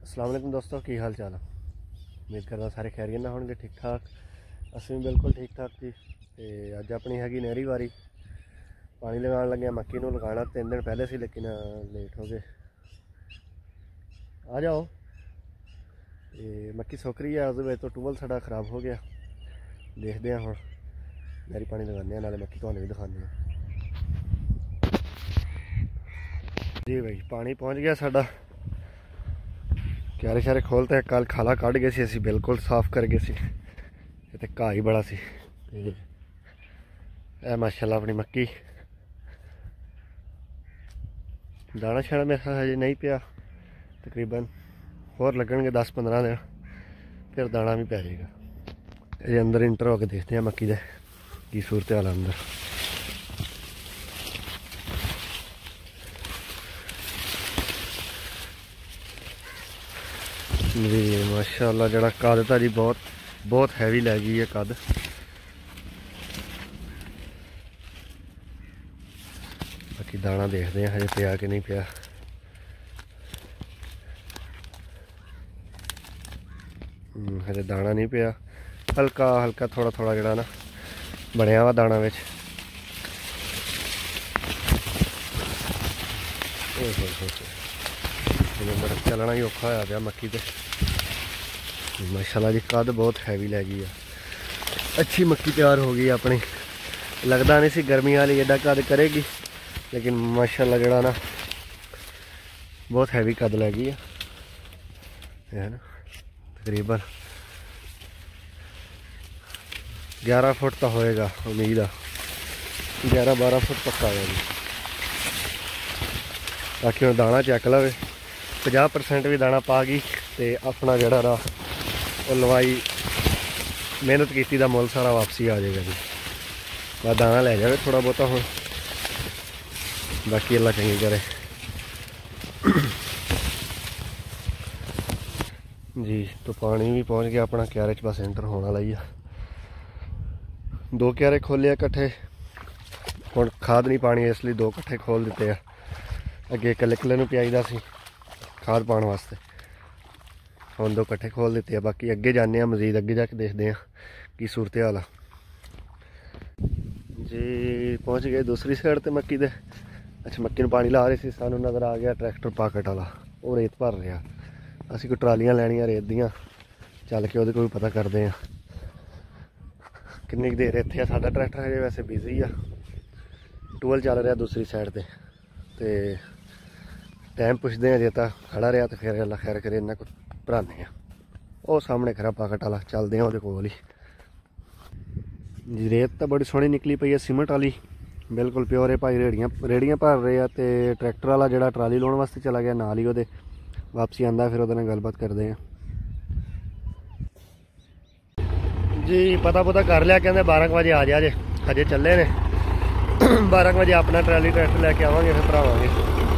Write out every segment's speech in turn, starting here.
अस्सलाम वालेकुम दोस्तों, की हाल चाल है। उम्मीद करदा सारे खैरियत ना होणगे, ठीक ठाक। असीं भी बिल्कुल ठीक ठाक जी। ते अज अपनी हैगी नहरी वारी, पानी लगान लगे। मक्की नूं लगाना 3 दिन पहले सी, लेकिन लेट हो गए। आ जाओ। ते मक्की सुक रही है, उहदे तो टूबल साडा खराब हो गया। देखते हैं हुण नहरी पानी लगाने, नाले मक्की तुहानूं भी दिखाने जी। भाई पानी पहुँच गया साडा। क्यारे शारे खोलते कल खाला कढ़ गए सी, असीं बिल्कुल साफ कर गए सी। इत्थे घाह ही बड़ा सी। ए माशाअल्लाह अपनी मक्की दाना शाना मेरे हजे नहीं पिया, तकरीबन होर लगणगे 10-15 दिन, फिर दाना भी पै जाएगा। ये अंदर इंटर होकर देखते हैं मक्की दे की सूरत हाल अंदर। जी माशाअल्लाह जड़ा कद था जी बहुत हैवी लै गई है कद। बाकी दाना देखते हैं हजे पिया कि नहीं पिया। हजे दाना नहीं पिया, हल्का हल्का थोड़ा थोड़ा जड़ा ना बनया वा दाना विच। अंदर चलना ही औखा होया पिया मक्की ते। माशाअल्लाह जी कद बहुत हैवी लै गई है। अच्छी मक्की तैयार हो गई अपनी। लगता नहीं सी गर्मी वाली एडा कद करेगी, लेकिन माशाअल्लाह जड़ा ना बहुत हैवी कद लै गई है ना। तकरीबन 11 फुट तो होएगा, उम्मीद है 11-12 फुट पक्का है। बाकी हम दाना चेक लवे, 50% भी दाना पा गई तो अपना जड़ा रहा लवाई मेहनत की दा मुल सारा वापसी आ जाएगा जी। बस दाना लै जाए थोड़ा बहुता हुण, बाकी अल्लाह चंगी करे जी। तो पानी भी पहुँच गया अपना क्यारे च, बस एंटर होने वाला ही है। 2 क्यारे खोले इकट्ठे, हुण खाद नहीं पानी इसलिए 2 इकट्ठे खोल दिते हैं। अगे कल्ले कल्ले नूं पियाईदा सी खाद पाने वास्ते, हुण 2 इकट्ठे खोल दिते हैं। बाकी अगे जाने मजीद अगे जाके देखते हैं की सूरत हाल है जी। पहुँच गए दूसरी साइड ते मक्की दे। अच्छा मक्की नूं पानी ला रहे थे, सानूं नज़र आ गया ट्रैक्टर पाकट वाला, वो रेत भर रहा। असीं कोई ट्रालियां लैनियां रेत दियां, चल के उहदे कोल पता करते हैं किन्नी देर इत्थे। साडा ट्रैक्टर हजे वैसे बिजी आ, टूअल चल रहा दूसरी साइड ते टाइम पुछते हैं। जे तो खड़ा रहा तो फिर अल्लाह खैर करे इन्ना कुछ भराने हैं। वो सामने खरा पाकट वाला, चलते हैं वो कोल ही जी। रेत तो बड़ी सोहनी निकली पई है, सीमेंट वाली बिल्कुल प्योर है भाई। रेड़ियां भर रहे हैं तो ट्रैक्टर वाला जो ट्राली लाने वास्ते चला गया नाल ही, वो वापसी आंदा, फिर वो गलबात करते हैं जी। पता पुता कर लिया, कहते 12 बजे आ जा जे, हजे चले ने 12 बजे अपना ट्राली ट्रैक्टर लैके आवांगे, फिर भरावांगे।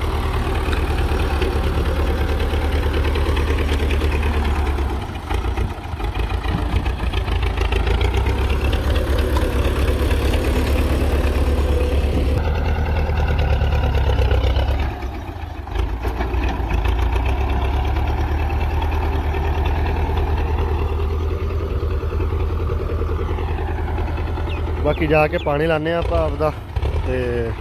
बाकी जाके पानी लाने आप आपदा ते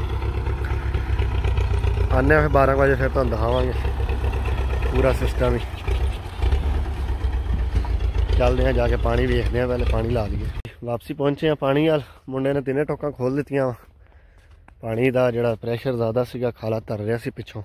आने फिर 12 बजे, फिर तुहानूं दिखावांगे पूरा सिस्टम ही। चलते हैं जाके पानी वेखते हैं, पहले पानी ला लिए। वापसी पहुंचे हैं पानी वाल, मुंडे ने 3 टोकां खोल दित्तियां। पानी का जोड़ा प्रैशर ज़्यादा सीगा, खाला तर रहा सी पिछों,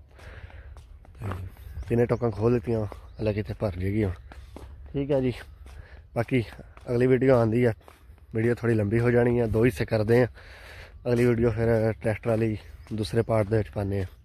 3 टोकां खोल दित्तियां, हल्ले कितने भर जाएगी हुण। ठीक है जी। बाकी अगली वीडियो आंदी है, वीडियो थोड़ी लंबी हो जानी है, 2 हिस्से करते हैं। अगली वीडियो फिर ट्रैक्टर वाली दूसरे पार्ट दे विच पाने हैं।